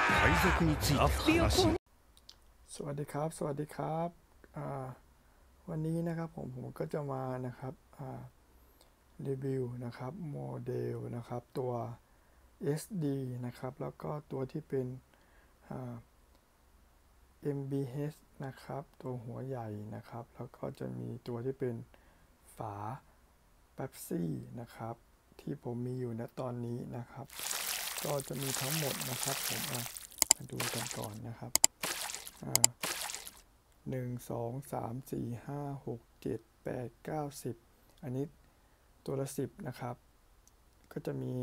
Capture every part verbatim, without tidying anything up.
海賊について話す。 สวัสดีครับสวัสดีครับวันนี้นะครับผมผมก็จะมานะครับรีวิวนะครับโมเดลนะครับตัว เอส ดี นะครับแล้วก็ตัวที่เป็น เอ็ม บี เอช นะครับตัวหัวใหญ่นะครับแล้วก็จะมีตัวที่เป็นฝาเป๊ปซี่นะครับที่ผมมีอยู่ณตอนนี้นะครับก็จะมีทั้งหมดนะครับผมมาดูกันก่อนนะครับหนึ่ง สอง สาม สี่ ห้า หก เจ็ด แปด เก้า สิบอันนี้ตัวละสิบนะครับก็จะมี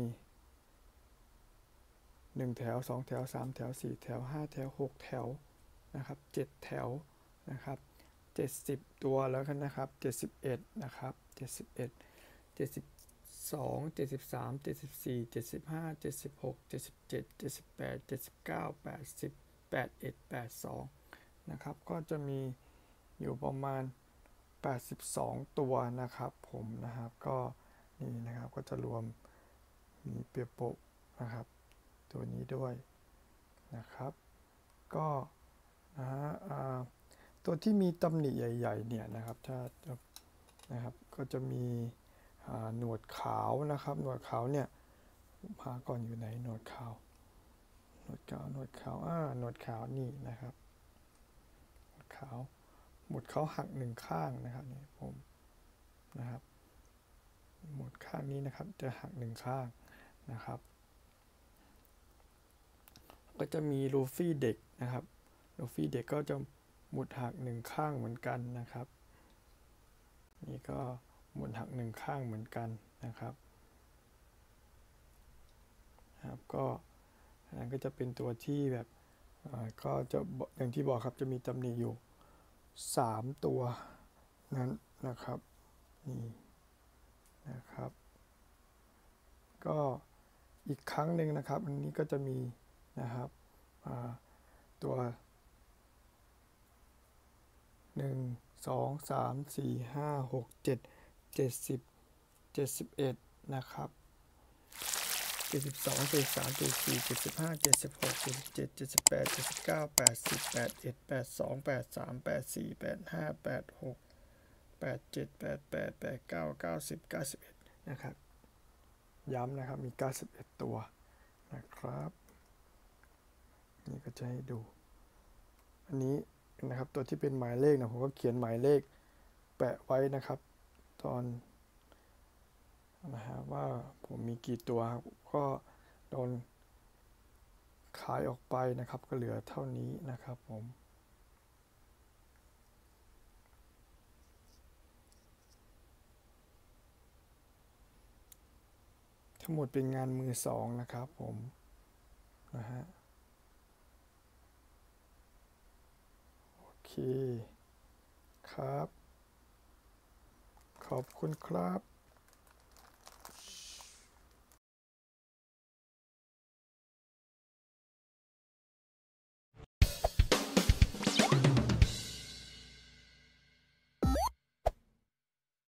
หนึ่งแถวสองแถวสามแถวสี่แถวห้าแถวหกแถวนะครับเจ็ดแถวนะครับเจ็ดสิบตัวแล้วกันนะครับเจ็ดสิบเอ็ดนะครับเจ็ดสิบเอ็ด เจ็ดสิบสอง เจ็ดสิบสาม เจ็ดสิบสี่ เจ็ดสิบห้า เจ็ดสิบหก เจ็ดสิบเจ็ด เจ็ดสิบแปด เจ็ดสิบเก้า แปดสิบ แปดสิบเอ็ด แปดสิบสองนะครับก็จะมีอยู่ประมาณแปดสิบสองตัวนะครับผมนะครับก็นี่นะครับก็จะรวมมีเปียโปะนะครับตัวนี้ด้วยนะครับก็นะฮะตัวที่มีตำหนิใหญ่ๆเนี่ยนะครับถ้านะครับก็จะมีหนวดขาวนะครับหนวดขาวเนี่ยพาก่อนอยู่ไหนหนวดขาวหนวดขาวหนวดขาวอ่าหนวดขาวนี่นะครับหนวดขาวหมดเขาหักหนึ่งข้างนะครับนี่ผมนะครับหมดข้างนี้นะครับจะหักหนึ่งข้างนะครับก็จะมีลูฟี่เด็กนะครับลูฟี่เด็กก็จะหมุดหักหนึ่งข้างเหมือนกันนะครับนี่ก็หมุดหักหนึ่งข้างเหมือนกันนะครับครับก็นั้นก็จะเป็นตัวที่แบบก็จะอย่างที่บอกครับจะมีตำหนิอยู่สามตัวนั้นนะครับนี่นะครับก็อีกครั้งหนึ่งนะครับอันนี้ก็จะมีนะครับตัวหนึ่ง สอง สาม สี่ ห้า หก เจ็ด เจ็ดสิบ เจ็ดสิบเอ็ดนะครับเจ็ดสิบสอง เจ็ดสิบสาม เจ็ดสิบสี่ เจ็ดสิบห้า เจ็ดสิบหก เจ็ดสิบเจ็ด เจ็ดสิบแปด เจ็ดสิบเก้า แปดสิบ แปดสิบเอ็ด แปดสิบสอง แปดสิบสาม แปดสิบสี่ แปดสิบห้า แปดสิบหก แปดสิบเจ็ด แปดสิบแปด แปดสิบเก้า เก้าสิบ เก้าสิบเอ็ดนะครับย้ำนะครับมีเก้าสิบเอ็ดตัวนะครับนี่ก็จะให้ดูอันนี้นะครับตัวที่เป็นหมายเลขนะผมก็เขียนหมายเลขแปะไว้นะครับตอนนะฮะว่าผมมีกี่ตัวก็โดนขายออกไปนะครับก็เหลือเท่านี้นะครับผมทั้งหมดเป็นงานมือสองนะครับผมนะฮะโอเคครับขอบคุณครับ